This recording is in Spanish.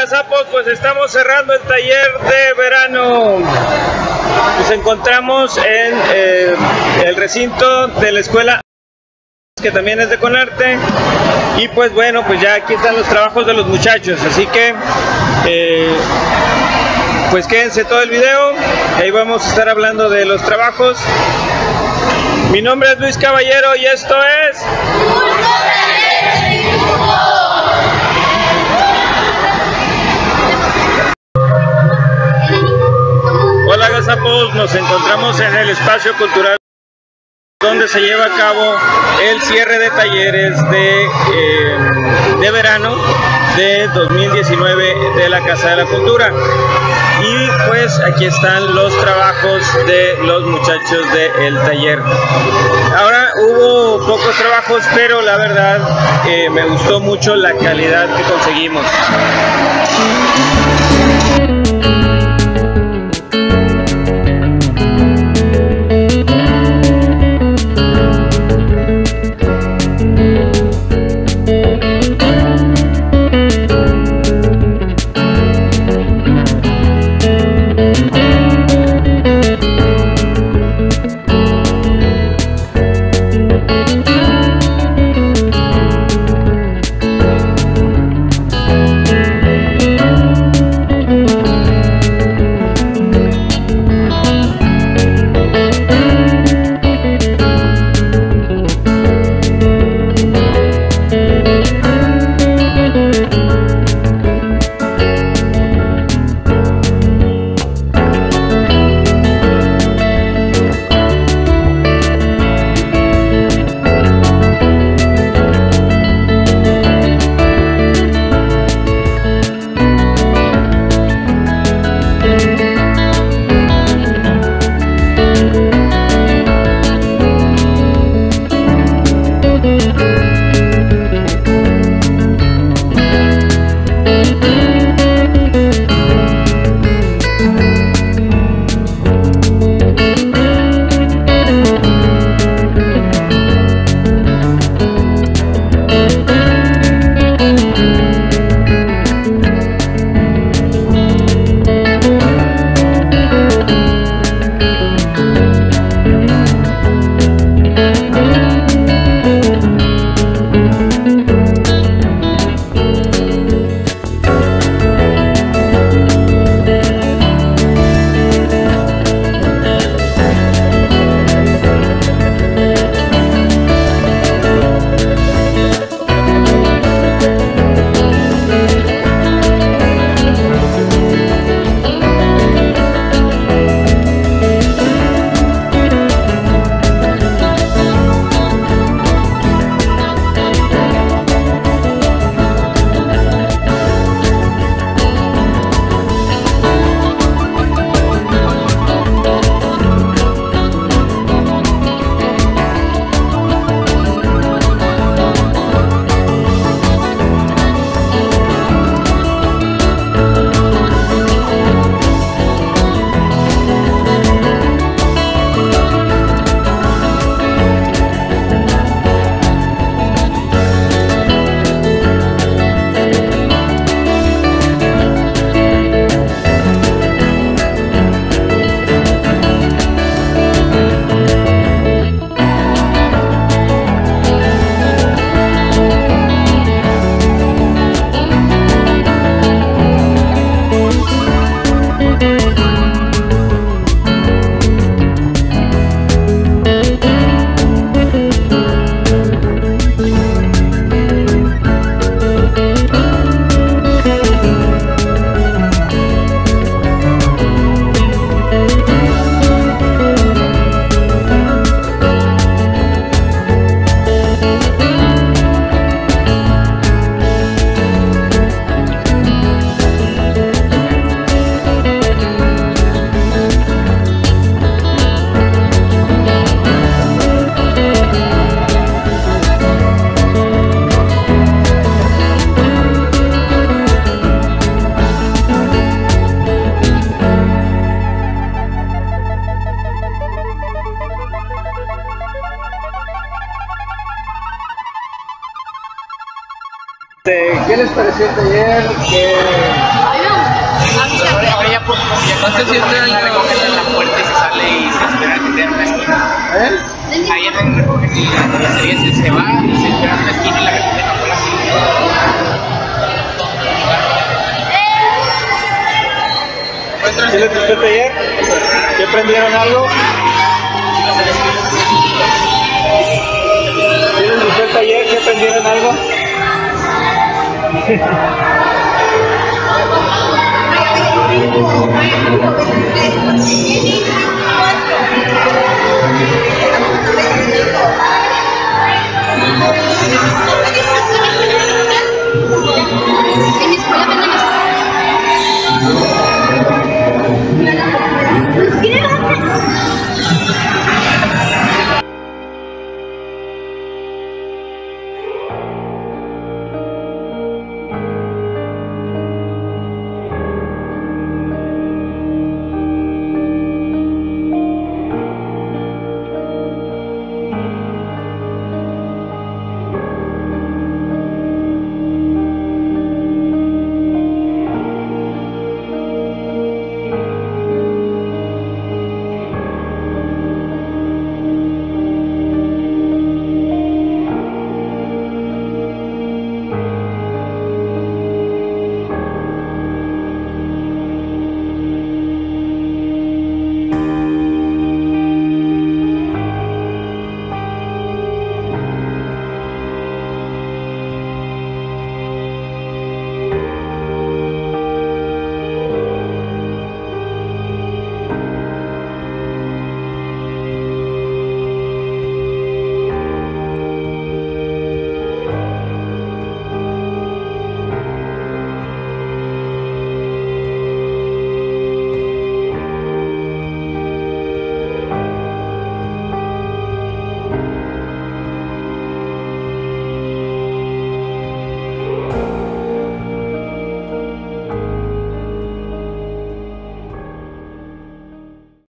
Agazapos, pues estamos cerrando el taller de verano. Nos encontramos en el recinto de la escuela, que también es de Conarte, y pues bueno, pues ya aquí están los trabajos de los muchachos, así que pues quédense todo el video, ahí vamos a estar hablando de los trabajos. Mi nombre es Luis Caballero y esto es Hola Agazapos, nos encontramos en el espacio cultural donde se lleva a cabo el cierre de talleres de verano de 2019 de la Casa de la Cultura. Y pues aquí están los trabajos de los muchachos del taller. Ahora hubo pocos trabajos, pero la verdad me gustó mucho la calidad que conseguimos. ¿Qué les pareció el taller? Hace 7 años recogen la puerta y se sale y se espera que tenga una esquina. Ahí no recogen y la serie se va y se espera una esquina y la recogen afuera. ¿Qué les gustó el taller? ¿Qué aprendieron algo? ¿Qué les gustó el taller? ¿Qué aprendieron algo?